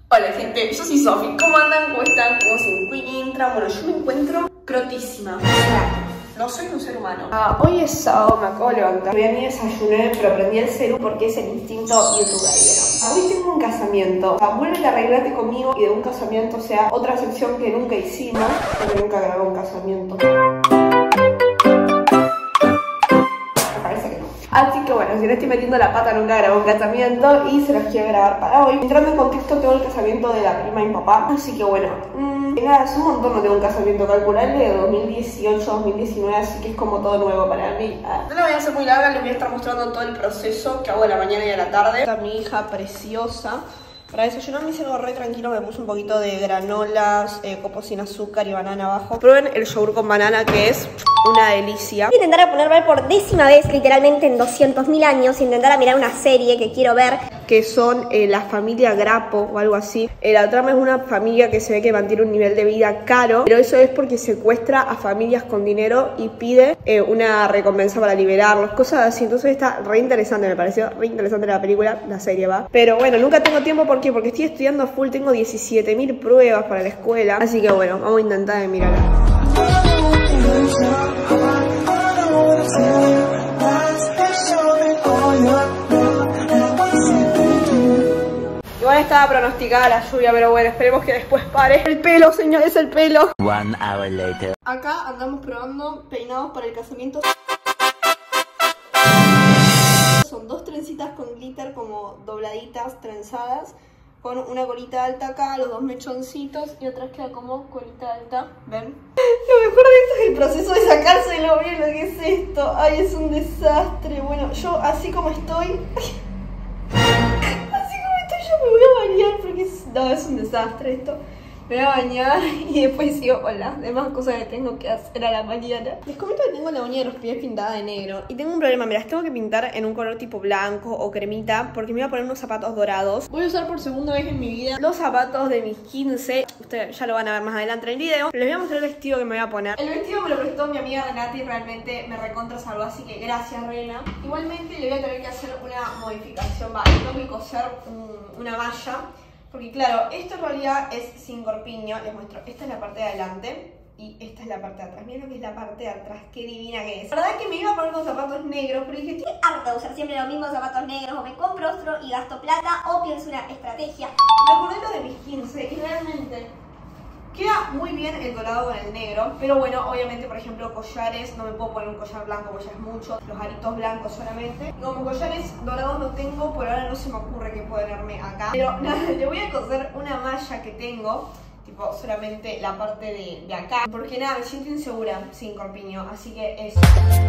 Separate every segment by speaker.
Speaker 1: Hola gente, yo soy Sofi. ¿Cómo andan? ¿Cómo están? ¿Cómo se encuentran? Bueno, yo me encuentro crotísima. O sea, no soy un ser humano. Hoy es sábado, me acabo de levantar. Todavía ni desayuné, pero prendí el celu porque es el instinto youtuberiano. Hoy tengo un casamiento. O sea, vuelve a arreglarte conmigo y de un casamiento, o sea, otra sección que nunca hicimos. Porque nunca grabé un casamiento. Así que bueno, si no estoy metiendo la pata, nunca grabé un casamiento y se los quiero grabar para hoy. Entrando en contexto, tengo el casamiento de la prima de mi papá. Así que bueno, nada, es un montón, no tengo un casamiento calculable de 2018-2019, así que es como todo nuevo para mí. No la voy a hacer muy larga, les voy a estar mostrando todo el proceso que hago de la mañana y de la tarde. Está mi hija preciosa. Para desayunar me hice algo re tranquilo, me puse un poquito de granolas, copos sin azúcar y banana abajo. Prueben el yogur con banana, que es una delicia.
Speaker 2: Voy a intentar poner por décima vez, literalmente en 200.000 años, intentar mirar una serie que quiero ver.
Speaker 1: Que son la familia Grapo o algo así. La trama es una familia que se ve que mantiene un nivel de vida caro, pero eso es porque secuestra a familias con dinero y pide una recompensa para liberarlos, cosas así. Entonces está re interesante, me pareció re interesante la película, la serie va. Pero bueno, nunca tengo tiempo, ¿por qué? Porque estoy estudiando full, tengo 17.000 pruebas para la escuela. Así que bueno, vamos a intentar mirarla. Igual estaba pronosticada la lluvia, pero bueno, esperemos que después pare. El pelo, señores, el pelo.
Speaker 3: 1 hour later.
Speaker 1: Acá andamos probando peinados para el casamiento. Son dos trencitas con glitter como dobladitas, trenzadas, con una colita alta acá, los dos mechoncitos y otras queda como colita alta, ¿ven? Lo mejor de esto es el proceso de sacárselo, miren lo que es esto. Ay, es un desastre. Bueno, yo así como estoy... me voy a bañar porque es un desastre esto. Me voy a bañar y después sigo con las demás cosas que tengo que hacer a la mañana. Les comento que tengo la uña de los pies pintada de negro. Y tengo un problema, me las tengo que pintar en un color tipo blanco o cremita, porque me voy a poner unos zapatos dorados. Voy a usar por segunda vez en mi vida los zapatos de mis 15. Ustedes ya lo van a ver más adelante en el video. Les voy a mostrar el vestido que me voy a poner. El vestido me lo prestó mi amiga Renata y realmente me recontra salvó, así que gracias, Rena. Igualmente le voy a tener que hacer una modificación. Tengo que coser una malla. Porque claro, esto en realidad es sin corpiño. Les muestro, esta es la parte de adelante y esta es la parte de atrás. Miren lo que es la parte de atrás, qué divina que es. La verdad es que me iba a poner con zapatos negros, pero dije,
Speaker 2: Estoy harta de usar siempre los mismos zapatos negros. O me compro otro y gasto plata, o pienso una estrategia.
Speaker 1: me acordé lo de mis 15 y realmente queda muy bien el dorado con el negro. Pero bueno, obviamente, por ejemplo, collares, no me puedo poner un collar blanco porque ya es mucho. Los aritos blancos solamente. Y como collares dorados no tengo, por ahora no se me ocurre qué ponerme acá. Pero nada, le voy a coser una malla que tengo, tipo solamente la parte de acá. Porque nada, me siento insegura sin corpiño, así que eso.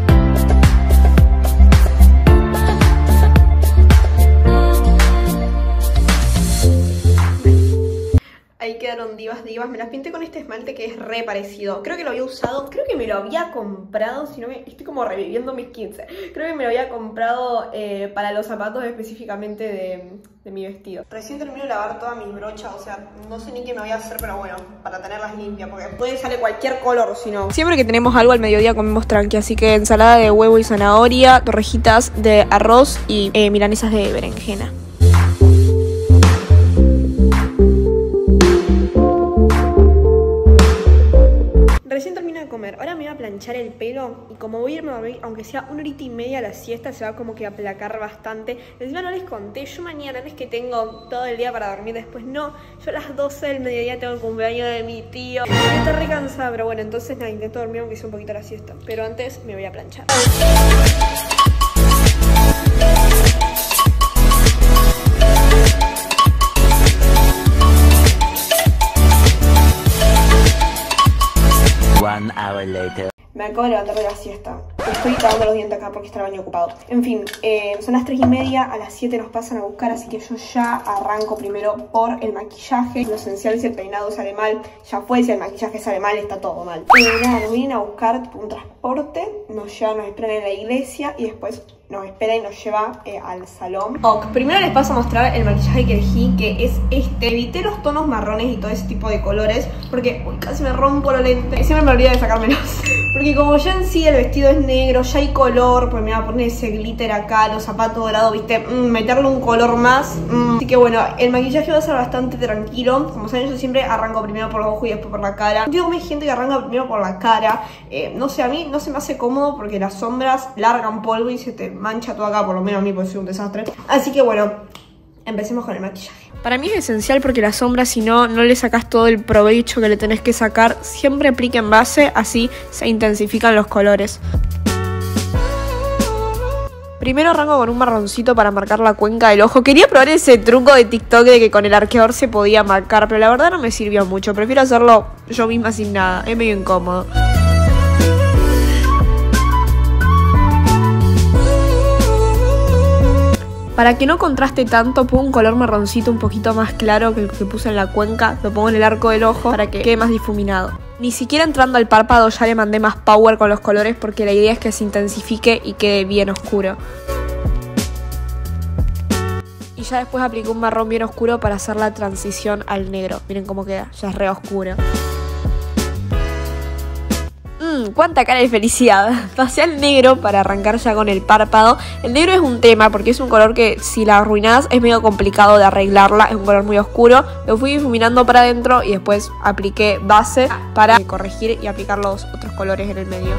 Speaker 1: Ahí quedaron divas. Me las pinté con este esmalte que es re parecido. Creo que lo había usado, creo que me lo había comprado, si no me... Estoy como reviviendo mis 15. Creo que me lo había comprado para los zapatos específicamente de mi vestido. Recién termino de lavar todas mis brochas, o sea, no sé ni qué me voy a hacer, pero bueno, para tenerlas limpias, porque después sale cualquier color, si no. Siempre que tenemos algo al mediodía comemos tranqui, así que ensalada de huevo y zanahoria, torrejitas de arroz y milanesas de berenjena. Recién termino de comer, ahora me voy a planchar el pelo y como voy a irme a dormir, aunque sea 1 horita y media a la siesta, se va como que a aplacar bastante. Encima no les conté, yo mañana no es que tengo todo el día para dormir después, no. Yo a las 12 del mediodía tengo el cumpleaños de mi tío. Estoy re cansada, pero bueno, entonces nada, intento dormir aunque sea un poquito a la siesta. Pero antes me voy a planchar.
Speaker 3: Hour later.
Speaker 1: Me acabo de levantar de la siesta. Estoy lavando los dientes acá porque está el baño ocupado. En fin, son las 3:30, a las 7 nos pasan a buscar, así que yo ya arranco primero por el maquillaje. Lo esencial, si el peinado sale mal, ya fue. Si el maquillaje sale mal, está todo mal. Nada, nos vienen a buscar un transporte, nos llevan, nos esperan en la iglesia y después nos espera y nos lleva al salón. Primero les paso a mostrar el maquillaje que elegí, que es este. Evité los tonos marrones y todo ese tipo de colores porque casi me rompo los lentes. Siempre me olvido de sacármelos. Porque como ya en sí el vestido es negro, ya hay color, pues me voy a poner ese glitter acá, los zapatos dorados, viste, meterle un color más. Así que bueno, el maquillaje va a ser bastante tranquilo. Como saben, yo siempre arranco primero por los ojos y después por la cara. Digo, hay gente que arranca primero por la cara. No sé, a mí no se me hace cómodo porque las sombras largan polvo y se te mancha todo acá, por lo menos a mí puede ser un desastre. Así que bueno, empecemos con el maquillaje. Para mí es esencial porque la sombra, si no, no le sacas todo el provecho que le tenés que sacar. Siempre aplique en base, así se intensifican los colores. Primero arranco con un marroncito para marcar la cuenca del ojo. Quería probar ese truco de TikTok de que con el arqueador se podía marcar, pero la verdad no me sirvió mucho. Prefiero hacerlo yo misma sin nada, es medio incómodo. Para que no contraste tanto, pongo un color marroncito un poquito más claro que el que puse en la cuenca. Lo pongo en el arco del ojo para que quede más difuminado. Ni siquiera entrando al párpado ya le mandé más power con los colores porque la idea es que se intensifique y quede bien oscuro. Y ya después apliqué un marrón bien oscuro para hacer la transición al negro. Miren cómo queda, ya es re oscuro. Cuánta cara de felicidad. Pasé al negro para arrancar ya con el párpado. El negro es un tema porque es un color que si la arruinás es medio complicado de arreglarla. Es un color muy oscuro. Lo fui difuminando para adentro y después apliqué base para corregir y aplicar los otros colores en el medio.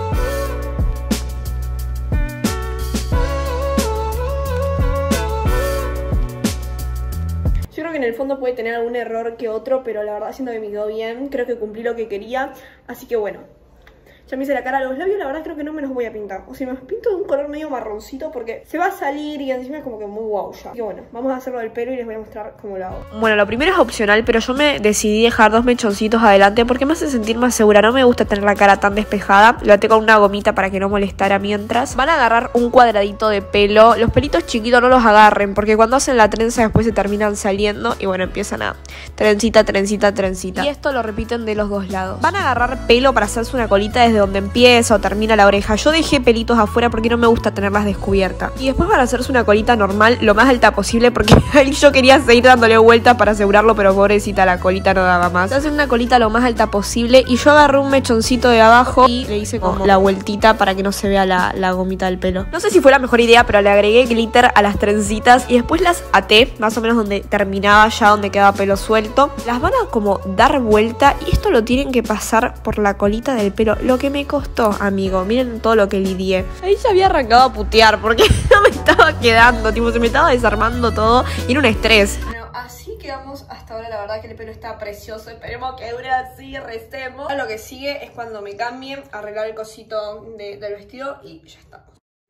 Speaker 1: Yo creo que en el fondo puede tener algún error que otro, pero la verdad siento que me quedó bien. Creo que cumplí lo que quería. Así que bueno. Ya me hice la cara, los labios la verdad creo que no me los voy a pintar. O sea, me los pinto de un color medio marroncito porque se va a salir y encima es como que muy guau ya. Así que bueno, vamos a hacerlo del pelo y les voy a mostrar cómo lo hago. Bueno, lo primero es opcional, pero yo me decidí dejar dos mechoncitos adelante porque me hace sentir más segura. No me gusta tener la cara tan despejada. Lo até con una gomita para que no molestara mientras. Van a agarrar un cuadradito de pelo. Los pelitos chiquitos no los agarren porque cuando hacen la trenza después se terminan saliendo y bueno, empiezan a trencita, trencita, trencita. Y esto lo repiten de los dos lados. Van a agarrar pelo para hacerse una colita desde donde empieza o termina la oreja. Yo dejé pelitos afuera porque no me gusta tenerlas descubiertas. Y después van a hacerse una colita normal, lo más alta posible, porque yo quería seguir dándole vueltas para asegurarlo, pero pobrecita, la colita no daba más. Se hacen una colita lo más alta posible y yo agarré un mechoncito de abajo y le hice como la vueltita para que no se vea la gomita del pelo. No sé si fue la mejor idea, pero le agregué glitter a las trencitas y después las até, más o menos donde terminaba ya, donde quedaba pelo suelto. Las van a como dar vuelta y esto lo tienen que pasar por la colita del pelo. Lo que me costó, amigo, miren todo lo que lidié. Ahí ya había arrancado a putear porque no me estaba quedando, tipo se me estaba desarmando todo y era un estrés. Bueno, así quedamos hasta ahora, la verdad que el pelo está precioso. Esperemos que dure así, recemos. Lo que sigue es cuando me cambie, arreglar el cosito del vestido y ya está.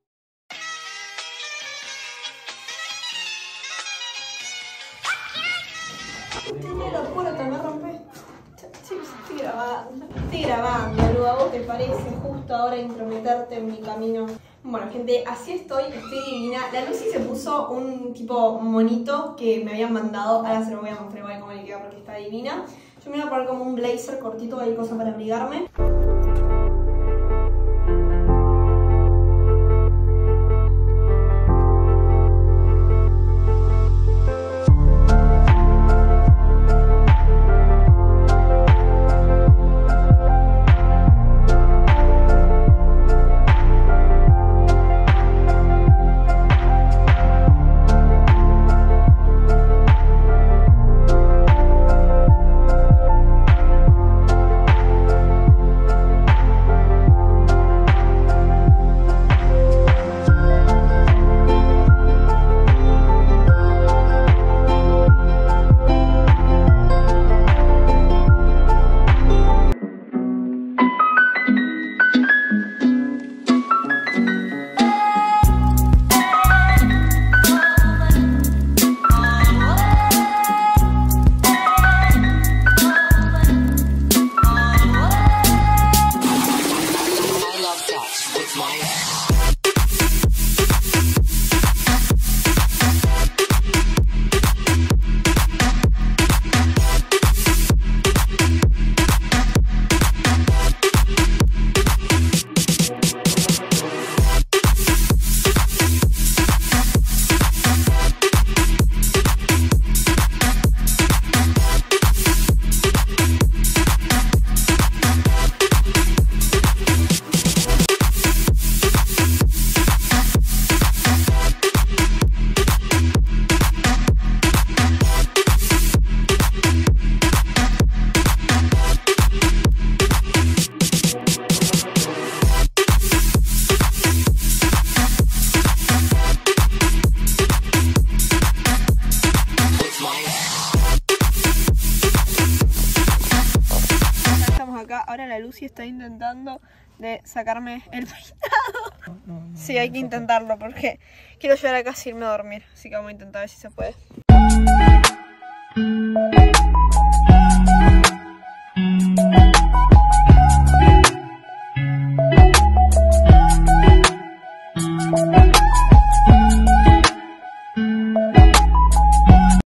Speaker 1: Tiene la puerta, me rompe. Estoy grabando, Lu, ¿a vos te parece justo ahora intrometerte en mi camino? Bueno, gente, así estoy divina. La Lucy se puso un tipo monito que me habían mandado. Ahora se lo voy a mostrar igual cómo le queda porque está divina. Yo me voy a poner como un blazer cortito, hay cosa para abrigarme. Lucy está intentando de sacarme el peinado. Sí, hay que intentarlo porque quiero llegar a casa y irme a dormir. Así que vamos a intentar ver si se puede.